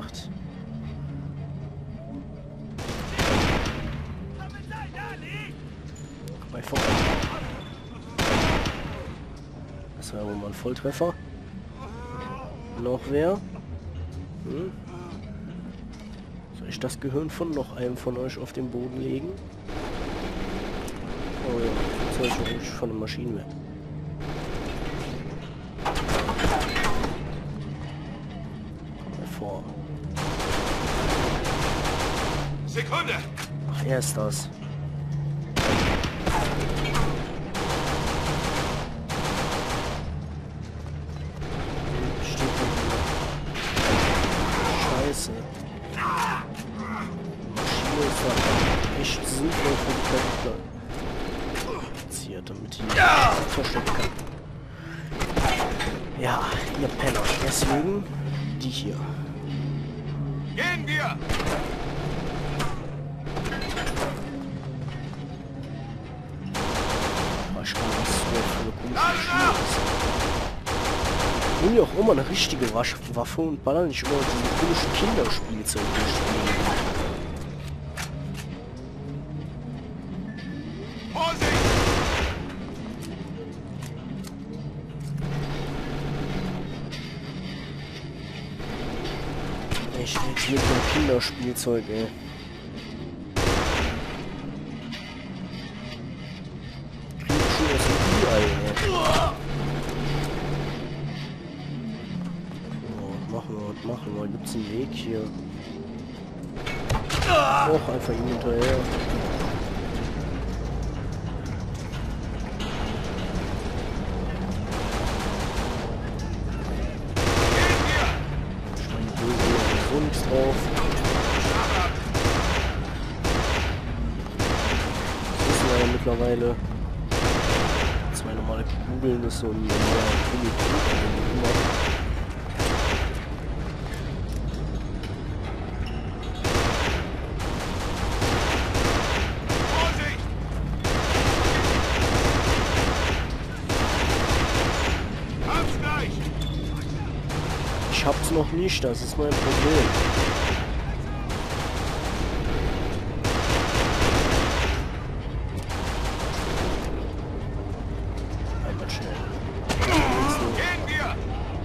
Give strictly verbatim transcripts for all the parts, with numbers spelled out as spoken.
gemacht. Bei vor. Das war wohl mal ein Volltreffer. Noch wer? Hm? Soll ich das Gehirn von noch einem von euch auf den Boden legen? Oh ja, das soll ich von der Maschine weg. Vor. Sekunde! Ach, er ist das. Steht da. Scheiße. Die Maschine ist da echt sinnvoll für die Charakter. Hier, damit ich ja verstecken kann. Ja, ihr Penner. Deswegen die hier. Gehen wir! Ich kann was für eine komische Maschine ist. Nimm ja auch immer eine richtige Waffe und baller nicht immer diese komischen Kinderspielzeug durchspielen. Ich jetzt mit dem Kinderspielzeug, ey. Krieg schon das Ei, ey. Oh, machen wir, machen wir. Gibt's einen Weg hier? Och, einfach ihm hinterher. Nichts drauf. Das wissen wir ja mittlerweile. Zwei normale Kugeln ist so ein normaler Kugel. Ich hab's noch nicht, das ist mein Problem. Einmal schnell. Gehen wir!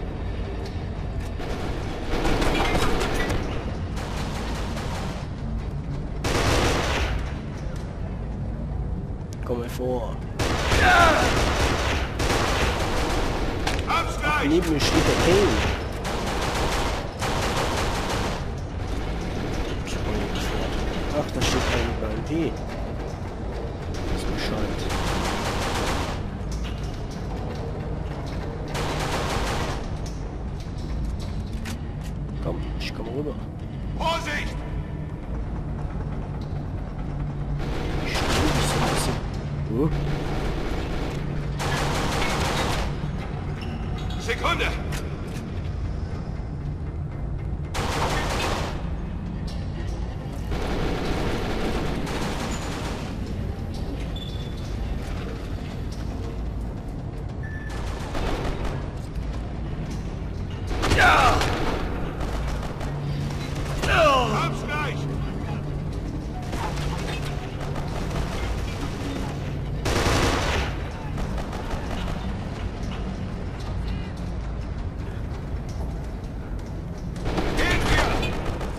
Komm mal vor. Ja! Ach, neben mir steht der Kane. Ach, da steht ein M P. Das ist Bescheid. Komm, ich komm rüber. Vorsicht! Ich stehe mich so ein bisschen. Huh? Sekunde! Ja! Hab's gleich! Gehen wir!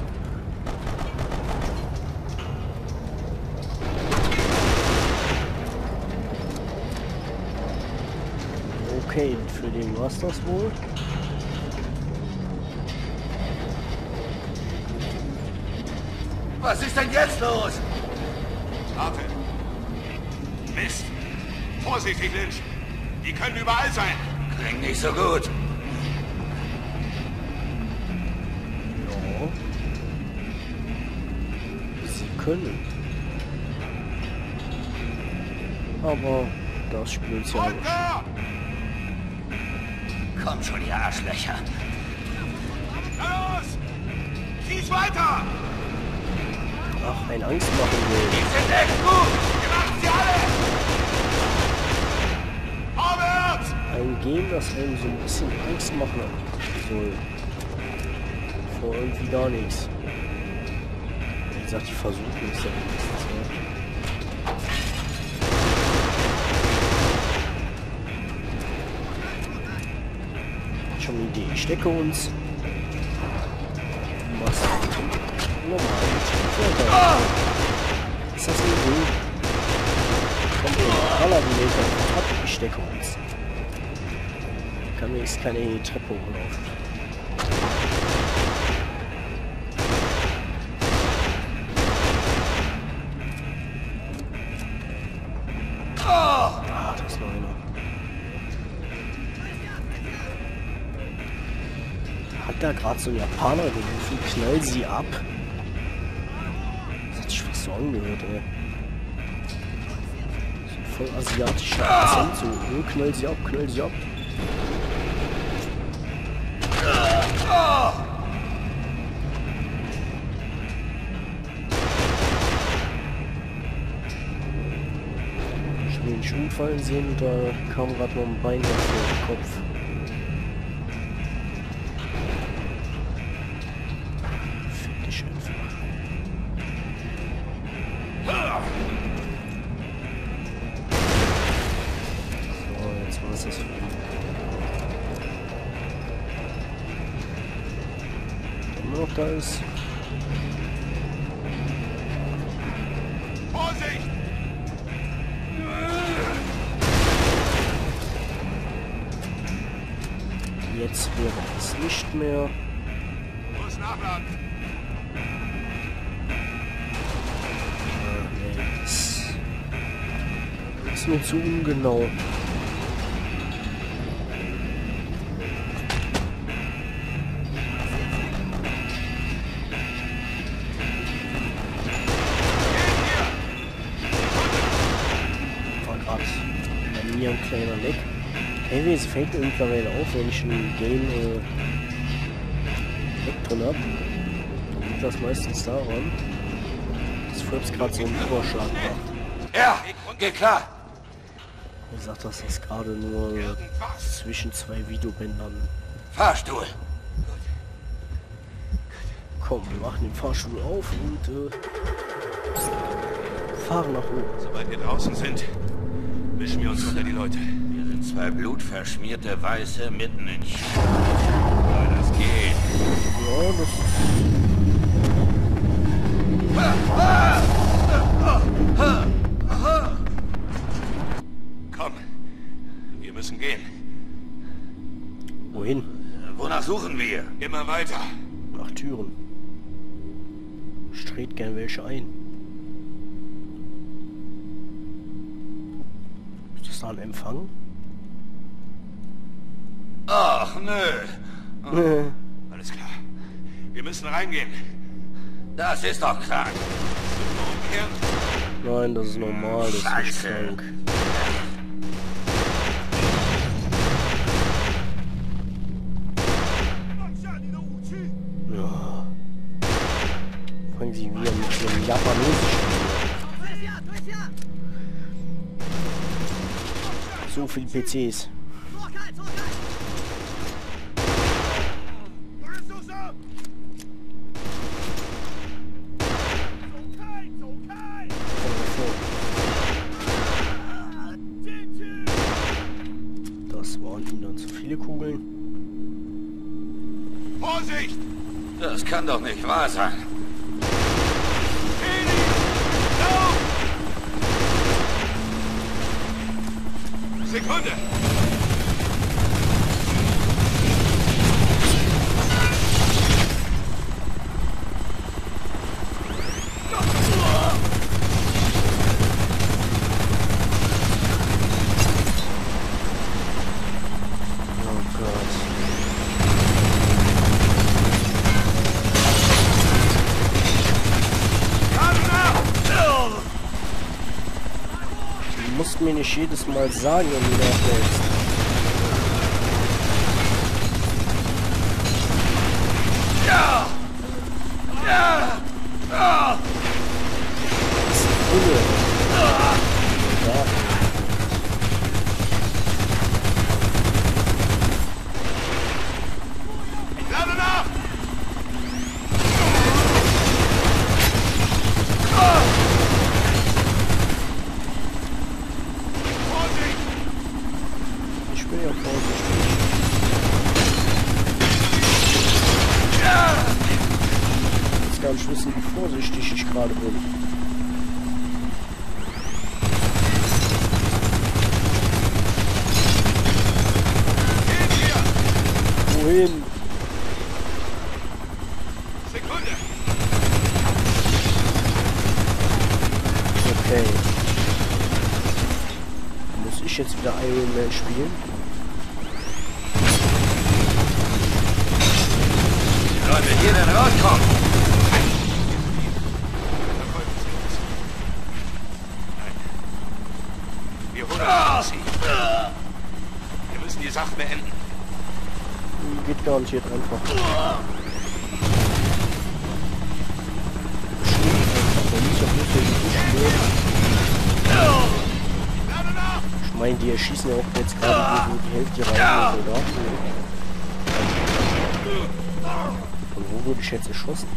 Okay, für den war's das wohl. Was ist denn jetzt los? Warte. Mist. Vorsichtig, Lynch. Die können überall sein. Klingt nicht so gut. Ja. Sie können. Aber das spielt ja nicht. Kommt schon, ihr Arschlöcher. Na los! Schieß weiter! Ach, ein Angst machen will. Die sind echt gut! Ihr macht sie alle! Vorwärts! Ein Game, das einem so ein bisschen Angst machen soll. aber irgendwie gar nichts. Wie gesagt, ich versuche es ja wenigstens. Schon eine Idee. Ich stecke uns. Was? Normal. Ist das eine Idee? Kommt der Allermeter ab. Ich stecke uns. Kann mir jetzt keine Treppe hochlaufen. Ah, da ist noch einer. Hat da gerade so ein Japaner gerufen, knall sie ab. Das hat sich fast so angehört, ey. So voll asiatischer Akzent, so, oh, knall sie ab, knall sie ab. Ich habe ihn schon umfallen sehen und da kam gerade noch ein Bein auf den Kopf. Noch da ist. Vorsicht! Jetzt wäre es nicht mehr. Muss nachladen. Ah, nee, das ist mir zu ungenau. Ein kleiner Leck. Hey, es fällt mir mittlerweile auf, wenn ich ein Game äh, Leck drin habe. Dann liegt das meistens daran, dass Fraps gerade so einen Überschlag macht. Ja, geht klar. Wie gesagt, dass das gerade nur äh, zwischen zwei Videobändern. Fahrstuhl. Komm, wir machen den Fahrstuhl auf und äh, fahren nach oben. Sobald wir draußen sind, mischen wir uns unter die Leute. Wir sind zwei blutverschmierte Weiße mitten in China. Soll das gehen? Ja, das Komm, wir müssen gehen. Wohin? Wonach suchen wir? Immer weiter. Nach Türen. Streht gern welche ein. Ist das da ein Empfang? Ach, nö. Äh. Alles klar. Wir müssen reingehen. Das ist doch krank. Umkehren. Nein, das ist normal, das ist nicht Scheiße. krank. Ja. Fangen Sie wieder mit Ihrem Japanesischen an. So viele P Cs. Das waren ihnen dann zu viele Kugeln. Vorsicht! Das kann doch nicht wahr sein. Heli! Lauf! Sekunde! Oh Gott. Du musst mir nicht jedes Mal sagen, wenn du nachdenkst. Ja! Ja! Ah! Das ist Kugel. Ja. Lade nach! gar nicht wissen, wie vorsichtig ich gerade bin. Wohin? Sekunde! Okay. Muss ich jetzt wieder Iron Man spielen? Sollen wir hier denn rauskommen? Verfolgen Sie uns. Nein. Wir holen sie. Wir müssen die Sache beenden. Geht garantiert einfach. Bestimmt einfach. Man muss ja bloß hier nicht. Ich meine, die erschießen ja auch jetzt gerade so die Hälfte rein. Soldaten. Von wo wurde ich jetzt erschossen?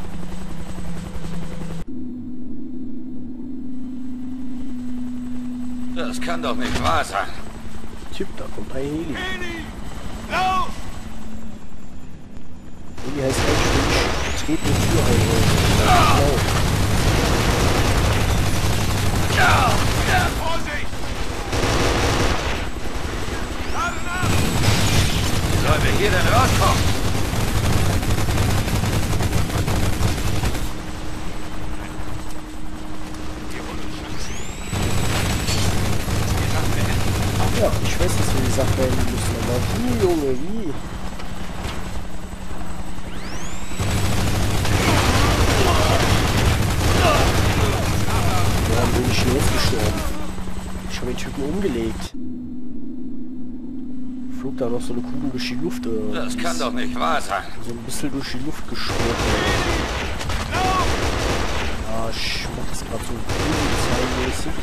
Das kann doch nicht wahr sein. Typ, da kommt ein Heli. Heli! Lauf! Heli heißt eigentlich, ich trete die Tür ein. Lauf. Vorsicht! Lade nach! Sollen wir hier denn rauskommen? Wir holen uns Schanzen. Die Sache beenden. Ja, ich weiß, dass wir die Sache beenden müssen, aber wie, Junge, wie? Warum bin ich hier jetzt gestorben? Ich habe den Typen umgelegt. Flog da noch so eine Kugel durch die Luft. Äh, Das kann doch nicht wahr sein. so ein bisschen durch die Luft geschwört. Ah, ich mach das gerade so polizeimäßig.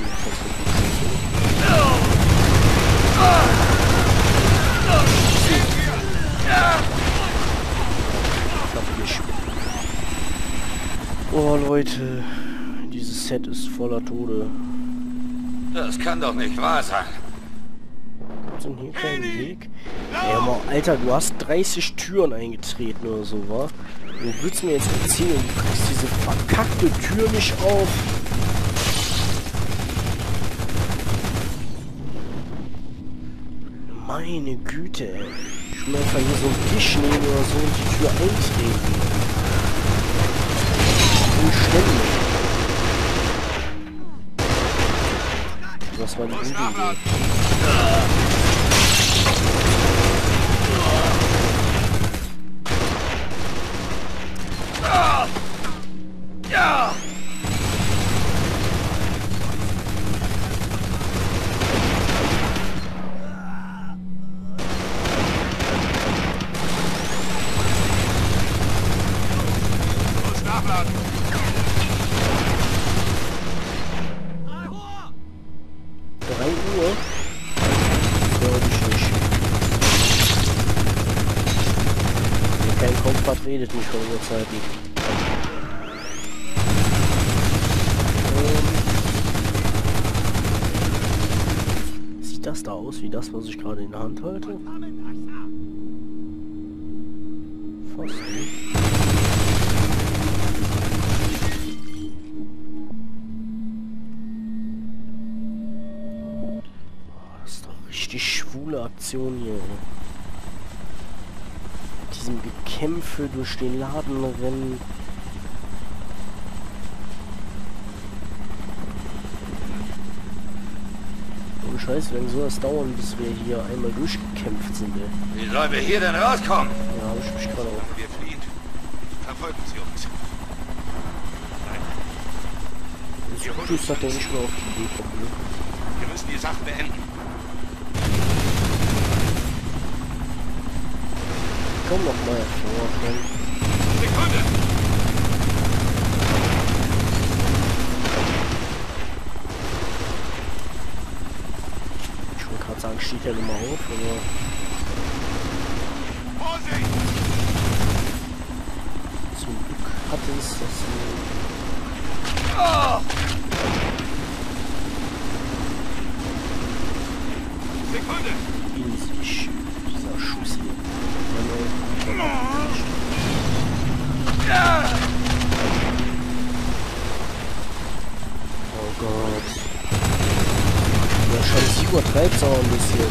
Klappt nicht. Oh Leute, dieses Set ist voller Tode. Das kann doch nicht wahr sein. Gibt's denn hier keinen Weg? Ja, mal, Alter, du hast dreißig Türen eingetreten oder so, wa? Du willst mir jetzt erzählen, du kriegst diese verkackte Tür nicht auf. Meine Güte, ey. Ich will einfach hier so einen Tisch nehmen oder so und die Tür eintreten. Unständig. Was war die gute Idee? Los, nachladen! drei Uhr? Glaube ich nicht. Wer keinen Kopf hat, redet nicht von Uhrzeiten. Ähm. Sieht das da aus wie das, was ich gerade in der Hand halte? Fast nicht. Die schwule Aktion hier. Mit diesem Gekämpfe durch den Laden rennen. Und Scheiße, wenn sowas dauern, bis wir hier einmal durchgekämpft sind, ey. Wie sollen wir hier denn rauskommen? Ja, hab ich mich gerade auch. Wir fliehen. Verfolgen Sie uns. Nein. Wir holen uns Tschüss, hat er nicht mehr auf die Idee kommen, ne? Wir müssen die Sache beenden. Komm noch mal hervor, komm. Sekunde! Ich wollte gerade sagen, steht ja nochmal auf, aber... Vorsicht! Zum Glück hatte es das... Oh! Sekunde! in sich, dieser Schuss hier. Ja, übertreib's auch ein bisschen.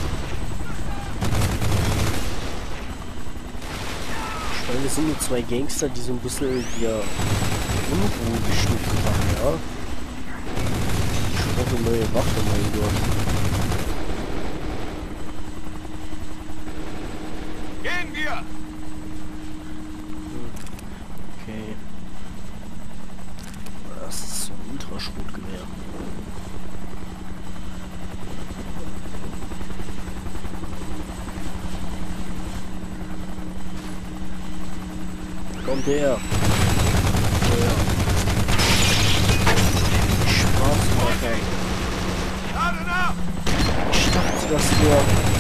Ich meine, das sind nur zwei Gangster, die so ein bisschen hier Unruhe gestiftet haben, ja? Ich brauche eine neue Waffe, mein Gott. Gehen wir! Okay. Das ist so ein Ultraschrotgewehr. Kommt her. Ja. Spaß machen. Lade nach! Ich dachte, dass wir...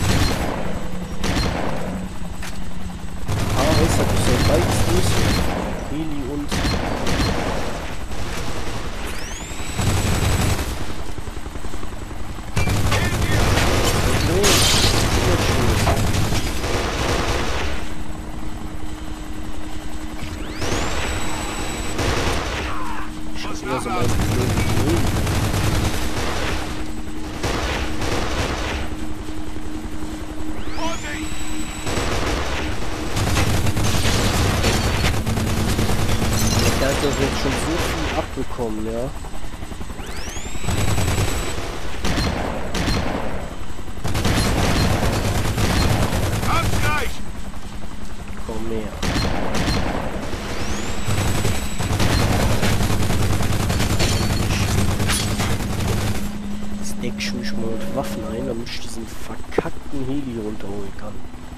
Ah, weiß er, ich soll beides lösen. Heli und... Also mein Problem. Der hat das jetzt schon so viel abbekommen, ja. Komm her. Deck ich mich mal mit Waffen ein, damit ich diesen verkackten Heli runterholen kann.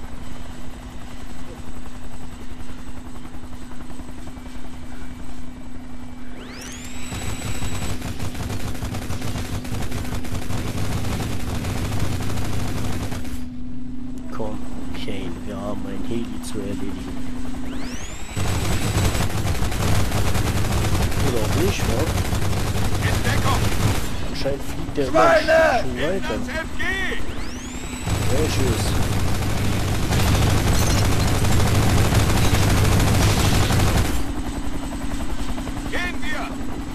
Komm, Kane, wir haben ein Heli zu erledigen. Oder auch nicht, wa? Anscheinend fliegt der immer schon weiter. Welches? Gehen wir!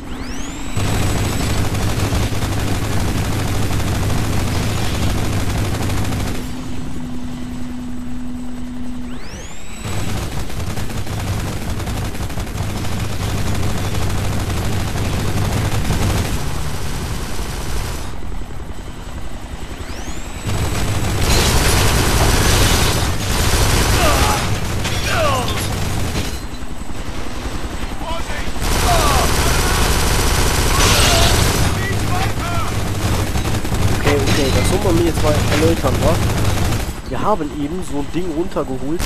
Das soll man mir jetzt mal erläutern, wa? Wir haben eben so ein Ding runtergeholt mit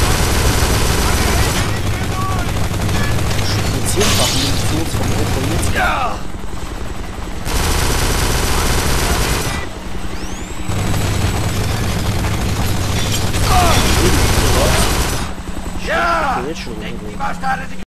äh, speziellfach Munitionsverbrauch und jetzt